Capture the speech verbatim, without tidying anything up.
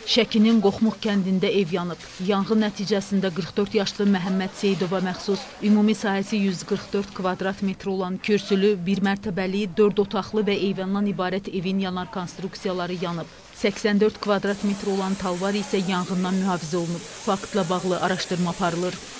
Şəkinin Qoxmuq kəndində ev yanıb. Yanğın nəticəsində qırx dörd yaşlı Məhəmməd Seyidova məxsus ümumi sahəsi yüz qırx dörd kvadrat metr olan kürsülü, bir mərtəbəli, dörd otaqlı və eyvandan ibarət evin yanar konstruksiyaları yanıb. səksən dörd kvadrat metr olan talvar isə yanğından mühafizə olunub. Faktla bağlı araşdırma aparılır.